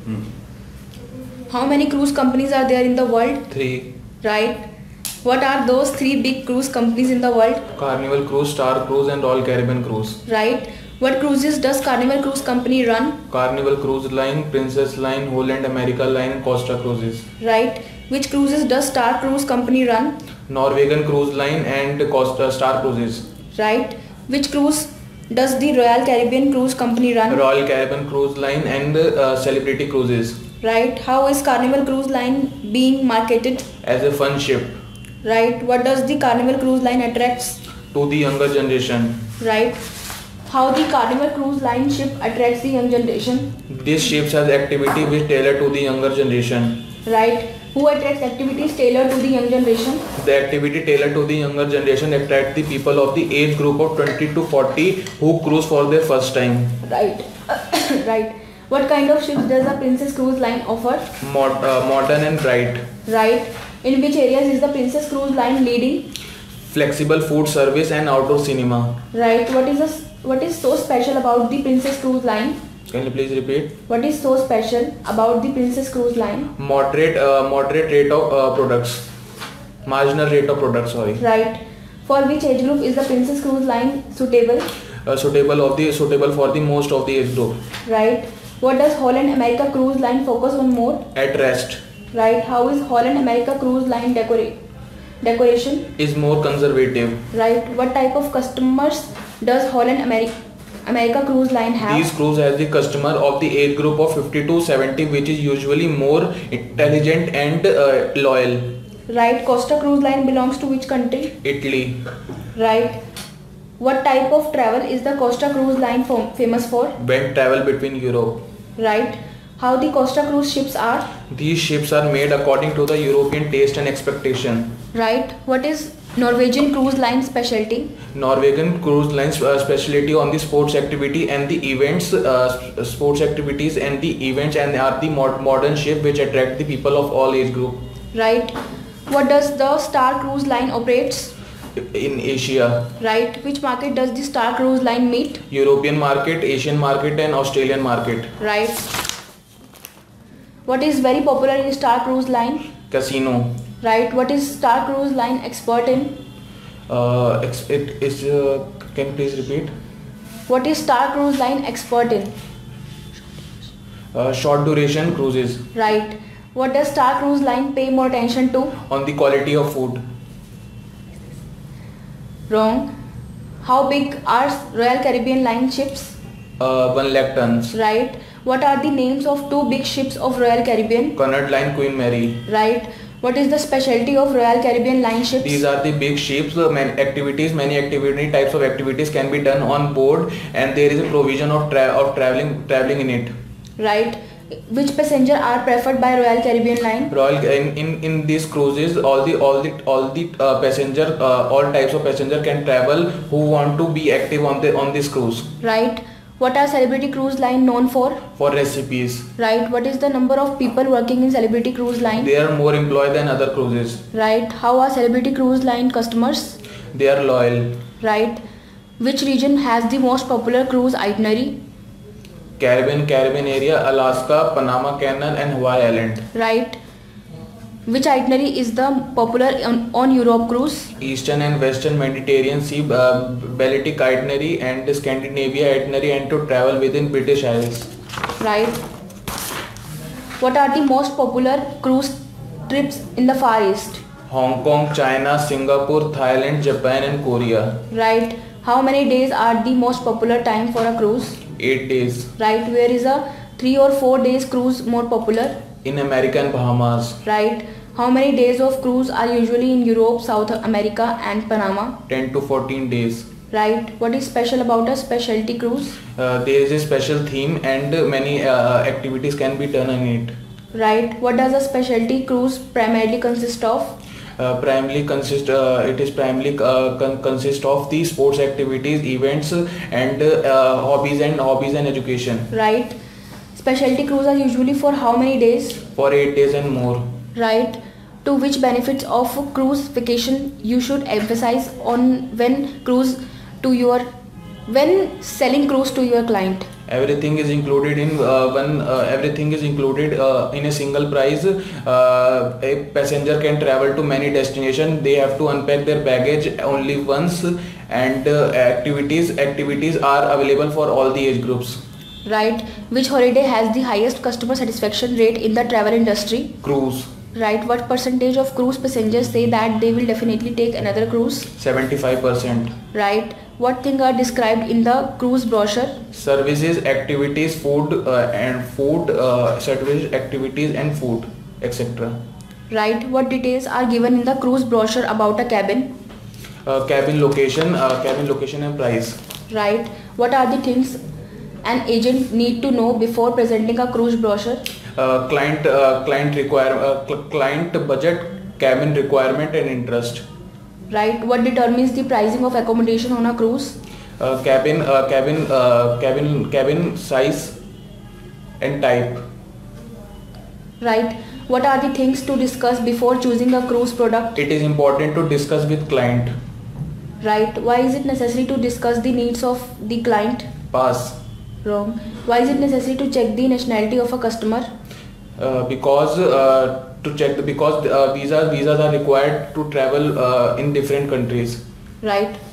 How many cruise companies are there in the world? 3. Right. What are those 3 big cruise companies in the world? Carnival Cruise, Star Cruise and Royal Caribbean Cruise. Right. What cruises does Carnival Cruise Company run? Carnival Cruise Line, Princess Line, Holland America Line and Costa Cruises. Right. Which cruises does Star Cruise Company run? Norwegian Cruise Line and Star Cruises. Right. Which cruise does the Royal Caribbean Cruise Company run? Royal Caribbean Cruise Line and Celebrity Cruises. Right. How is Carnival Cruise Line being marketed? As a fun ship. Right. What does the Carnival Cruise Line attracts? To the younger generation. Right. How the Carnival Cruise Line ship attracts the young generation? This ship has activity which tailored to the younger generation. Right. Who attracts activities tailored to the young generation? The activity tailored to the younger generation attract the people of the age group of 20 to 40 who cruise for their first time. Right. Right. What kind of ships does the Princess Cruise Line offer? Modern and bright. Right. In which areas is the Princess Cruise Line leading? Flexible food service and outdoor cinema. Right. What is so special about the Princess Cruise Line? Can you please repeat? What is so special about the Princess Cruise Line? Moderate rate of products. Marginal rate of products, sorry. Right. For which age group is the Princess Cruise Line suitable? Suitable for the most of the age group. Right. What does Holland America Cruise Line focus on more? At rest. Right. How is Holland America Cruise Line decoration? Is more conservative. Right. What type of customers does Holland America Cruise Line have? These cruise has the customer of the age group of 50 to 70, which is usually more intelligent and loyal. Right. Costa Cruise Line belongs to which country? Italy. Right. What type of travel is the Costa Cruise Line famous for? When travel between Europe. Right. How the Costa Cruise ships are? These ships are made according to the European taste and expectation. Right. What is Norwegian Cruise Line specialty? Norwegian Cruise Line's specialty on the sports activity and the events, sports activities and the events, and are the modern ship which attract the people of all age group. Right. What does the Star Cruise Line operates? In Asia. Right. Which market does the Star Cruise Line meet? European market, Asian market and Australian market. Right. What is very popular in Star Cruise Line? Casino. Right. What is Star Cruise Line expert in? It is. Can you please repeat? What is Star Cruise Line expert in? Short duration cruises. Right. What does Star Cruise Line pay more attention to? On the quality of food. Wrong. How big are Royal Caribbean Line ships? 1 lakh tons. Right. What are the names of 2 big ships of Royal Caribbean? Cunard Line, Queen Mary. Right. What is the specialty of Royal Caribbean Line ships? These are the big ships. Many types of activities can be done on board, and there is a provision of traveling in it. Right. Which passenger are preferred by Royal Caribbean Line? In these cruises, all types of passenger can travel who want to be active on this cruise. Right. What are Celebrity Cruise Line known for? For recipes. Right. What is the number of people working in Celebrity Cruise Line? They are more employed than other cruises. Right. How are Celebrity Cruise Line customers? They are loyal. Right. Which region has the most popular cruise itinerary? Caribbean area, Alaska, Panama Canal and Hawaii Island. Right. Which itinerary is the popular on Europe cruise? Eastern and Western Mediterranean Sea, Baltic itinerary and Scandinavia itinerary, and to travel within British Isles. Right. What are the most popular cruise trips in the Far East? Hong Kong, China, Singapore, Thailand, Japan and Korea. Right. How many days are the most popular time for a cruise? 8 days. Right. Where is a 3 or 4 days cruise more popular? In America and Bahamas. Right. How many days of cruise are usually in Europe, South America and Panama? 10 to 14 days. Right. What is special about a specialty cruise? There is a special theme and many activities can be done on it. Right. What does a specialty cruise primarily consist of? Consist of the sports activities, events and hobbies and education. Right. Specialty cruise are usually for how many days? For 8 days and more. Right. To which benefits of cruise vacation you should emphasize on when selling cruise to your client? Everything is included in everything is included in a single price. A passenger can travel to many destinations. They have to unpack their baggage only once, and activities are available for all the age groups. Right. Which holiday has the highest customer satisfaction rate in the travel industry? Cruise. Right. What percentage of cruise passengers say that they will definitely take another cruise? 75%. Right. What things are described in the cruise brochure? Services, activities, services, activities and food, etc. Right. What details are given in the cruise brochure about a cabin? Cabin location and price. Right. What are the things an agent need to know before presenting a cruise brochure? Client budget, cabin requirement and interest. Right. What determines the pricing of accommodation on a cruise? Cabin size and type. Right. What are the things to discuss before choosing a cruise product? It is important to discuss with client. Right. Why is it necessary to discuss the needs of the client? Pass. Wrong. Why is it necessary to check the nationality of a customer? Because visas are required to travel in different countries. Right.